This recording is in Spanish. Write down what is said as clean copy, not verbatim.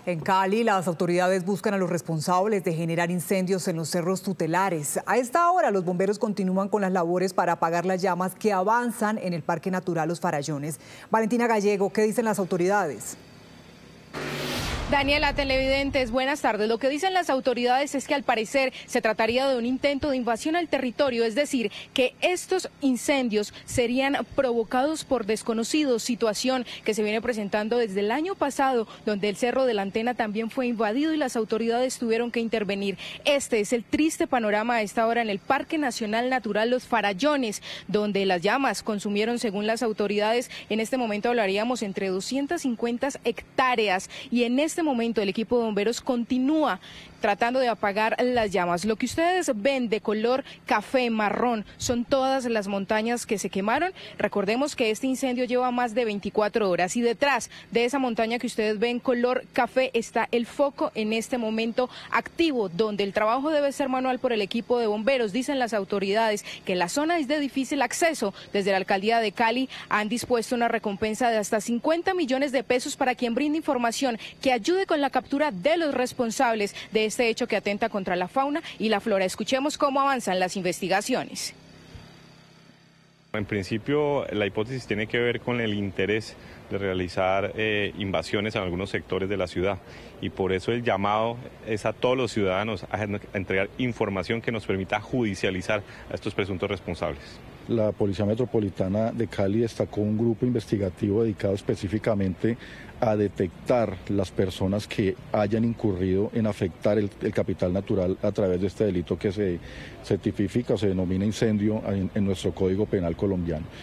En Cali, las autoridades buscan a los responsables de generar incendios en los cerros tutelares. A esta hora, los bomberos continúan con las labores para apagar las llamas que avanzan en el Parque Natural Los Farallones. Valentina Gallego, ¿qué dicen las autoridades? Daniela, televidentes, buenas tardes. Lo que dicen las autoridades es que al parecer se trataría de un intento de invasión al territorio, es decir, que estos incendios serían provocados por desconocidos, situación que se viene presentando desde el año pasado, donde el Cerro de la Antena también fue invadido y las autoridades tuvieron que intervenir. Este es el triste panorama a esta hora en el Parque Nacional Natural Los Farallones, donde las llamas consumieron, según las autoridades, en este momento hablaríamos entre 250 hectáreas y en este momento el equipo de bomberos continúa tratando de apagar las llamas. Lo que ustedes ven de color café, marrón, son todas las montañas que se quemaron. Recordemos que este incendio lleva más de 24 horas y detrás de esa montaña que ustedes ven color café está el foco en este momento activo, donde el trabajo debe ser manual por el equipo de bomberos. Dicen las autoridades que la zona es de difícil acceso. Desde la alcaldía de Cali han dispuesto una recompensa de hasta 50 millones de pesos para quien brinde información que ayude con la captura de los responsables de este hecho que atenta contra la fauna y la flora. Escuchemos cómo avanzan las investigaciones. En principio, la hipótesis tiene que ver con el interés de realizar invasiones en algunos sectores de la ciudad y por eso el llamado es a todos los ciudadanos a entregar información que nos permita judicializar a estos presuntos responsables. La Policía Metropolitana de Cali destacó un grupo investigativo dedicado específicamente a detectar las personas que hayan incurrido en afectar el capital natural a través de este delito que se tipifica o se denomina incendio en nuestro Código Penal colombiano.